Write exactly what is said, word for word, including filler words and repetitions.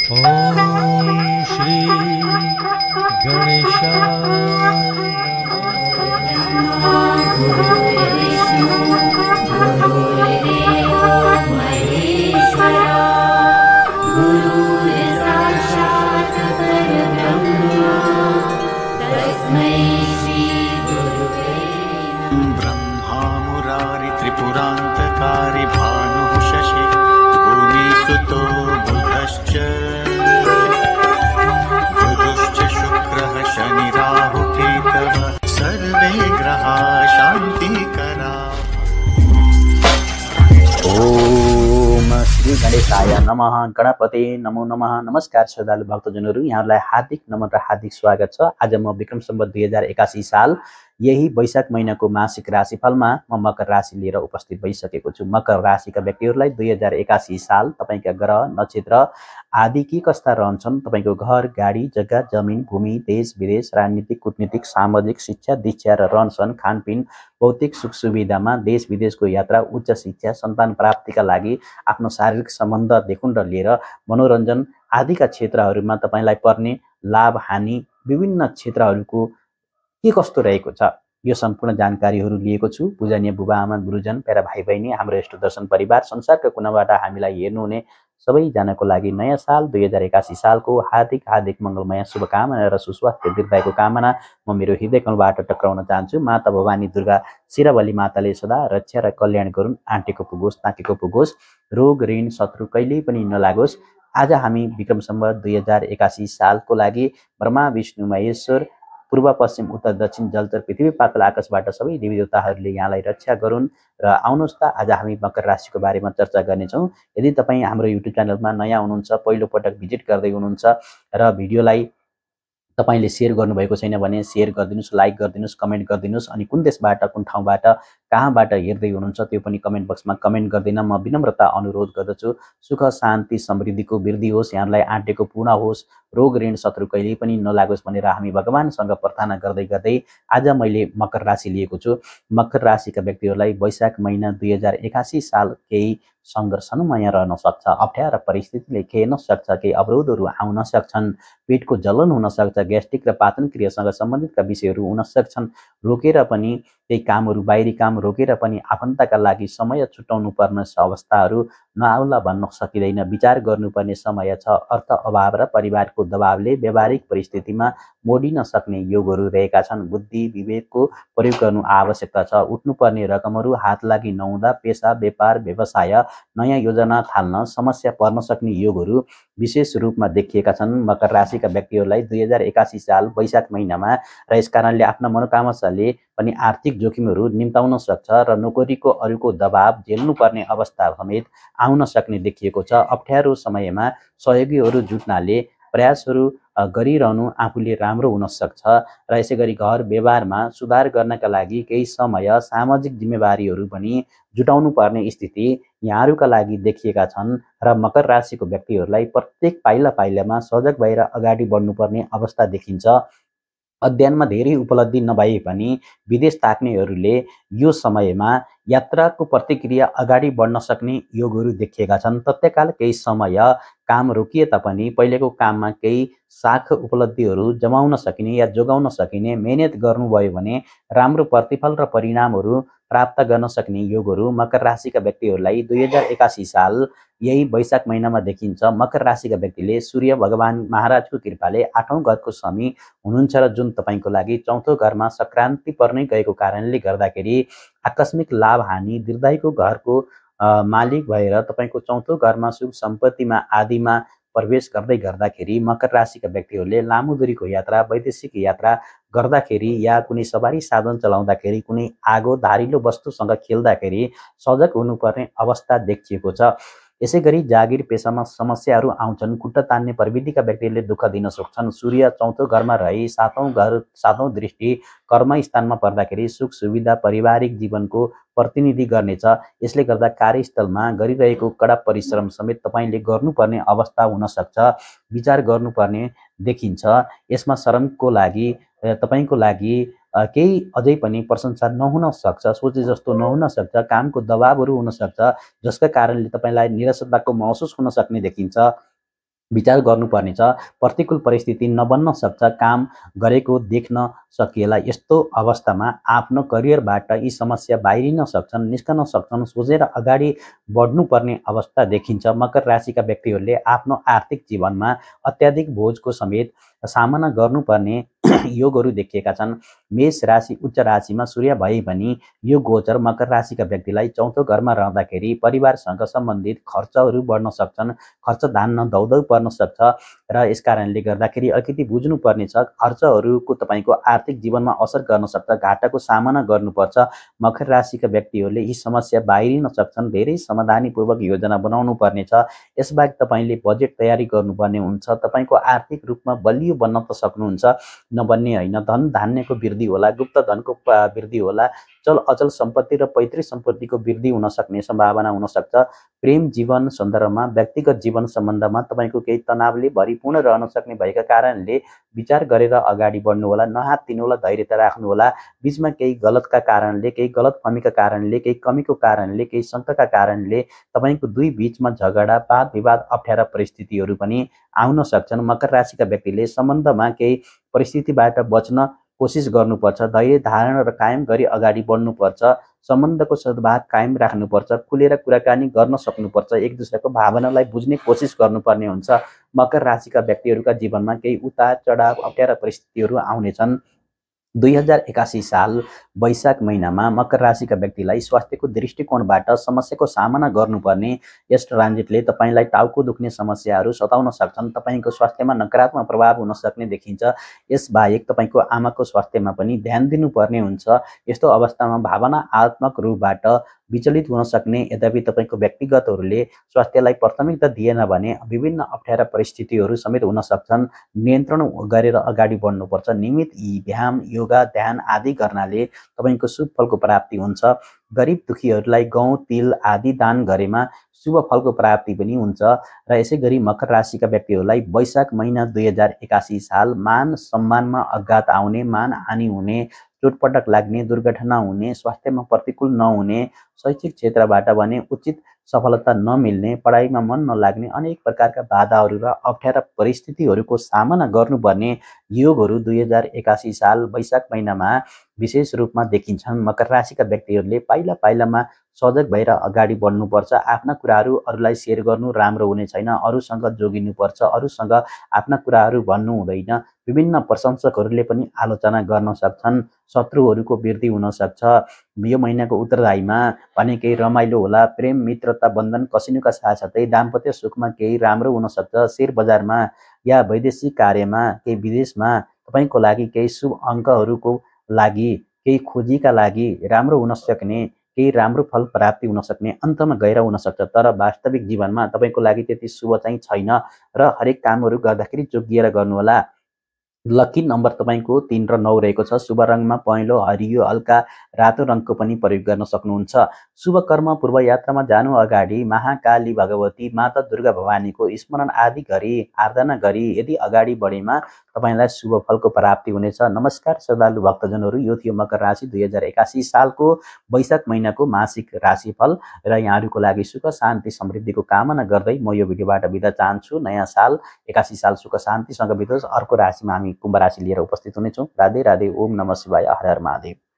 ॐ श्री गणेशाय ब्रह्मा मुरारि त्रिपुरान्तकारी भानुः शशि भूमिसुतो बुधश्च गुरुश्च शुक्रः शनिराहुकेतवः सर्वे ग्रहाः शान्तिकरा। ओम श्री गणेशाय नमः। गणपति नमो नमः। नमस्कार श्रद्धालु भक्तजनहरू, यहाँलाई हार्दिक नमन र हार्दिक स्वागत छ। आज म विक्रम सम्वत दुई हजार एकासी साल यही वैशाख महिनाको मासिक राशिफलमा म मकर राशि लिएर उपस्थित भइसकेको छु। मकर राशिका व्यक्तिहरूलाई दुई हजार एकासी साल तपाईका ग्रह नक्षत्र आदि के कस्ता रहन्छन्, तपाईको घर गाडी जग्गा जमिन भूमि देश विदेश राजनीतिक कूटनीतिक सामाजिक शिक्षा दीक्षा र रहनसहन खानपिन भौतिक सुख सुविधामा देश विदेशको यात्रा उच्च शिक्षा सन्तान प्राप्तिका लागि आफ्नो शारीरिक सम्बन्धदेखि लिएर मनोरञ्जन आदिका क्षेत्रहरूमा तपाईलाई पर्ने लाभ हानि विभिन्न क्षेत्रहरूको के कस्तो रहेको छ, यो सम्पूर्ण जानकारीहरू लिएको छु। पूजनीय बुबा आमा गुरुजन प्यारा भाइ बहिनी हाम्रो इष्ट दर्शन परिवार संसारका कुनाबाट हामीलाई हेर्नुहुने सबैजनाको लागि नयाँ साल दुई हजार एकासी सालको हार्दिक हार्दिक मङ्गलमय शुभकामना र सुस्वास्थ्य दीर्घायुको कामना म मेरो हृदय कमलबाट टक्राउन चाहन्छु। माता भवानी दुर्गा शिरबली माताले सदा रक्षा र कल्याण गरून्। आँटेको पुगोस् ताकेको पुगोस्, रोग ऋण शत्रु कहिल्यै पनि नलागोस्। आज हामी विक्रम सम्वत दुई हजार एकासी सालको लागि ब्रह्मा विष्णु महेश्वर पूर्व पश्चिम उत्तर दक्षिण जलचर पृथ्वी पातल आकाशबाट सबै देवी देवताहरूले यहाँलाई रक्षा गरून्। र आउनुहोस् त आज हामी मकर राशिको बारेमा चर्चा गर्नेछौँ। यदि तपाईँ हाम्रो युट्युब च्यानलमा नयाँ हुनुहुन्छ, पहिलो पटक भिजिट गर्दै हुनुहुन्छ र भिडियोलाई तपाईले शेयर गर्नुभएको छैन भने शेयर गरिदिनुस्, लाइक गरिदिनुस्, कमेन्ट गरिदिनुस्। अनि कुन देशबाट कुन ठाउँबाट कहाँबाट हेर्दै हुनुहुन्छ त्यो पनि कमेन्ट बक्समा कमेन्ट गरिदिन म विनम्रता अनुरोध गर्दछु। सुख शान्ति समृद्धिको वृद्धि होस्, यहाँलाई आँटेको पूर्ण होस्, रोग ऋण शत्रु कहिल्यै पनि नलागोस् भनेर हामी भगवानसँग प्रार्थना गर्दै गर्दै आज मैले मकर राशि लिएको छु। मकर राशिका व्यक्तिहरूलाई वैशाख महिना दुई हजार एकासी साल केही सङ्घर्षमय रहन सक्छ। अप्ठ्यारा परिस्थितिले खेल्न सक्छ, केही अवरोधहरू आउन सक्छन्, पेटको जलन हुन सक्छ, ग्यास्ट्रिक र पाचन क्रियासँग सम्बन्धितका विषयहरू हुन सक्छन्। रोकेर पनि केही कामहरू बाहिरी काम रोकेर पनि आफन्तका लागि समय छुटाउनु पर्ने अवस्थाहरू नआउला भन्न सकिँदैन। विचार गर्नुपर्ने समय छ। अर्थ अभाव र परिवारको दबावले व्यावहारिक परिस्थितिमा मोडिन सक्ने योगहरू रहेका छन्। बुद्धि विवेकको प्रयोग गर्नु आवश्यकता छ। उठ्नुपर्ने रकमहरू हात लागि नहुँदा पेसा व्यापार व्यवसाय नयाँ योजना थाल्न समस्या पर्न सक्ने योगहरू विशेष रूपमा देखिएका छन्। मकर राशिका व्यक्तिहरूलाई दुई हजार एकासी साल वैशाख महिनामा र यस कारणले आफ्ना मनोकामनाले पनि आर्थिक जोखिमहरू निम्ताउन सक्छ र नोकरीको अरूको दबाव झेल्नुपर्ने अवस्था समेत आउन सक्ने देखिएको छ। अप्ठ्यारो समयमा सहयोगीहरू जुट्नाले प्रयासहरू गरिरहनु आफूले राम्रो हुन सक्छ र यसै गरी घर व्यवहारमा सुधार गर्नका लागि केही समय सामाजिक जिम्मेवारीहरू पनि जुटाउनु पर्ने स्थिति यहाँहरूका लागि देखिएका छन् र मकर राशिको व्यक्तिहरूलाई प्रत्येक पाइला पाइलामा सजग भएर अगाडि बढ्नुपर्ने अवस्था देखिन्छ। अध्ययनमा धेरै उपलब्धि नभए पनि विदेश ताक्नेहरूले यो समयमा यात्राको प्रतिक्रिया अगाडि बढ्न सक्ने योगहरू देखिएका छन्। तत्काल केही समय काम रोकिए तापनि पहिलेको काममा केही साख उपलब्धिहरू जमाउन सकिने या जोगाउन सकिने मेहनत गर्नुभयो भने राम्रो प्रतिफल र परिणामहरू प्राप्त गर्न सक्ने योगहरू मकर राशिका व्यक्तिहरूलाई दुई हजार एकासी साल यही वैशाख महिनामा देखिन्छ। मकर राशिका व्यक्तिले सूर्य भगवान महाराजको कृपाले आठौँ घरको स्वामी हुनुहुन्छ र जुन तपाईँको लागि चौथो घरमा सङ्क्रान्ति पर्नै गएको कारणले गर्दाखेरि आकस्मिक लाभ हानि दीर्घायुको घरको मालिक भएर तपाईँको चौथो घरमा सुख सम्पत्तिमा आदिमा प्रवेश गर्दै गर्दाखेरि मकर राशिका व्यक्तिहरूले लामो दूरीको यात्रा वैदेशिक यात्रा गर्दाखेरि या कुनै सवारी साधन चलाउँदाखेरि कुनै आगो धारिलो वस्तुसँग खेल्दाखेरि सजग हुनुपर्ने अवस्था देखिएको छ। यसै गरी जागिर पेसामा समस्याहरू आउँछन्। खुट्टा तान्ने प्रविधिका व्यक्तिहरूले दुःख दिन सक्छन्। सूर्य चौथो घरमा रही सातौँ घर सातौँ दृष्टि कर्म स्थानमा पर्दाखेरि सुख सुविधा पारिवारिक जीवनको प्रतिनिधि गर्नेछ। यसले गर्दा कार्यस्थलमा गरिरहेको कडा परिश्रम समेत तपाईँले गर्नुपर्ने अवस्था हुन सक्छ, विचार गर्नुपर्ने देखिन्छ। यसमा शरणको लागि तपाईको लागि केही अझै पनि प्रशंसा नहुन सक्छ, सोचे जस्तो नहुन सक्छ, कामको दबावहरू हुन सक्छ जसका कारणले तपाईलाई निराशाको महसुस हुन सक्ने देखिन्छ। विचार गर्नुपर्नेछ। प्रतिकूल परिस्थिति नबन्न सक्छ, काम गरेको देख्न सकिएला। यस्तो अवस्थामा आफ्नो करियरबाट यी समस्या बाहिरिन सक्छन्, निस्कन सक्छन्, सोचेर अगाडि बढ्नुपर्ने अवस्था देखिन्छ। मकर राशिका व्यक्तिहरूले आफ्नो आर्थिक जीवनमा अत्याधिक बोझको समेत सामना गर्नुपर्ने योगहरू देखिएका छन्। मेष राशि उच्च राशिमा सूर्य भए पनि यो गोचर मकर राशिका व्यक्तिलाई चौथो घरमा रहँदाखेरि परिवारसँग सम्बन्धित खर्चहरू बढ्न सक्छन्, खर्च धान्न दौडौ पर्न सक्छ र यस कारणले गर्दाखेरि अलिकति बुझ्नुपर्ने छ। खर्चहरूको तपाईँको आर्थिक जीवनमा असर गर्न सक्छ, घाटाको सामना गर्नुपर्छ। मकर राशिका व्यक्तिहरूले यी समस्या बाहिरिन सक्छन्, धेरै समाधानीपूर्वक योजना बनाउनु पर्नेछ। यसबाहेक तपाईँले बजेट तयारी गर्नुपर्ने हुन्छ। तपाईँको आर्थिक रूपमा बलियो बन्न त सक्नुहुन्छ, नबन्ने होइन। धन धान्यको वृद्धि होला, गुप्त धनको वृद्धि होला, चल अचल सम्पत्ति र पैतृक सम्पत्तिको वृद्धि हुन सक्ने सम्भावना हुन सक्छ। प्रेम जीवन सन्दर्भमा व्यक्तिगत जीवन सम्बन्धमा तपाईँको केही तनावले भरिपूर्ण रहन सक्ने भएका कारणले विचार गरेर अगाडि बढ्नु होला, नहात्तिनु होला, धैर्यता राख्नु होला। बिचमा केही गलतका कारणले, केही गलतफहमीका कारणले, केही कमीको कारणले, केही शङ्काका कारणले तपाईँको दुई बिचमा झगडा, वाद विवाद, अप्ठ्यारा परिस्थितिहरू पनि आउन सक्छन्। मकर राशिका व्यक्तिले सम्बन्धमा केही परिस्थितिबाट बच्न कोसिस गर्नुपर्छ, धैर्य धारण र कायम गरी अगाडि बढ्नुपर्छ। सम्बन्धको सद्भाव कायम राख्नुपर्छ, खुलेर कुराकानी गर्न सक्नुपर्छ, एक दुसराको भावनालाई बुझ्ने कोसिस गर्नुपर्ने हुन्छ। मकर राशिका व्यक्तिहरूका जीवनमा केही उतार चढाव, अप्ठ्यारा परिस्थितिहरू आउनेछन्। दुई हजार एकासी साल वैशाख महिनामा मकर राशिका व्यक्तिलाई स्वास्थ्यको दृष्टिकोणबाट समस्याको सामना गर्नुपर्ने यस ट्रान्जिटले तपाईँलाई टाउको दुख्ने समस्याहरू सताउन सक्छन्। तपाईँको स्वास्थ्यमा नकारात्मक प्रभाव हुन सक्ने देखिन्छ। यसबाहेक तपाईँको आमाको स्वास्थ्यमा पनि ध्यान दिनुपर्ने हुन्छ। यस्तो अवस्थामा भावनात्मक रूपबाट विचलित हुन सक्ने, यद्यपि तपाईँको व्यक्तिगतहरूले स्वास्थ्यलाई प्राथमिकता दिएन भने विभिन्न अप्ठ्यारा परिस्थितिहरू समेत हुन सक्छन्। नियन्त्रण गरेर अगाडि बढ्नुपर्छ। नियमित व्यायाम, योगा, ध्यान आदि गर्नाले तपाईँको शुभ फलको प्राप्ति हुन्छ। गरिब दुखीहरूलाई गहुँ, तिल आदि दान गरेमा शुभ फलको प्राप्ति पनि हुन्छ। र यसै गरी मकर राशिका व्यक्तिहरूलाई वैशाख महिना दुई हजार एकासी साल मान सम्मानमा आघात आउने, मान हानि हुने, चोटपटक लाग्ने, दुर्घटना हुने, स्वास्थ्यमा प्रतिकूल नहुने, शैक्षिक क्षेत्रबाट भने उचित सफलता नमिल्ने, पढाइमा मन नलाग्ने, अनेक प्रकारका बाधाहरू र अप्ठ्यारा परिस्थितिहरूको सामना गर्नुपर्ने योगहरू दुई हजार एकासी साल वैशाख महिनामा विशेष रूपमा देखिन्छन्। मकर राशिका व्यक्तिहरूले पाइला पाइलामा सजग भएर अगाडि बढ्नुपर्छ। आफ्ना कुराहरू अरूलाई सेयर गर्नु राम्रो हुने छैन। अरूसँग जोगिनुपर्छ, अरूसँग आफ्ना कुराहरू भन्नु हुँदैन। विभिन्न प्रशंसकहरूले पनि आलोचना गर्न सक्छन्। शत्रुहरूको वृद्धि हुन सक्छ। यो महिनाको उत्तरार्धमा भने केही रमाइलो होला। प्रेम मित्रता बन्धन कसिनुका साथसाथै दाम्पत्य सुखमा केही राम्रो हुन सक्छ। शेयर बजारमा या वैदेशिक कार्यमा, केही विदेशमा तपाईँको लागि केही शुभ अङ्कहरूको लागि, केही खोजीका लागि राम्रो हुन सक्ने, केही राम्रो फल प्राप्ति हुन सक्ने, अन्तमा गएर हुन सक्छ। तर वास्तविक जीवनमा तपाईँको लागि त्यति शुभ चाहिँ छैन र हरेक कामहरू गर्दाखेरि जोगिएर गर्नुहोला। लकी नम्बर तपाईँको तीन र नौ रहेको छ। शुभ रङमा पहेँलो, हरियो, हल्का रातो रङको पनि प्रयोग गर्न सक्नुहुन्छ। शुभ कर्म पूर्व यात्रामा जानु अगाडि महाकाली भगवती, माता दुर्गा भवानीको स्मरण आदि गरी आराधना गरी यदि अगाडि बढेमा तपाईँलाई शुभ फलको प्राप्ति हुनेछ। नमस्कार श्रद्धालु भक्तजनहरू, यो थियो मकर राशि दुई हजार एकासी सालको वैशाख महिनाको मासिक राशिफल र यहाँहरूको लागि सुख शान्ति समृद्धिको कामना गर्दै म यो भिडियोबाट बिदा चाहन्छु। नयाँ साल एकासी साल सुख शान्तिसँग बितोस्। अर्को राशिमा हामी कुम्भ राशि लिएर उपस्थित हुनेछौँ। राधे राधे, ओम नमः शिवाय, हर हर महादेव।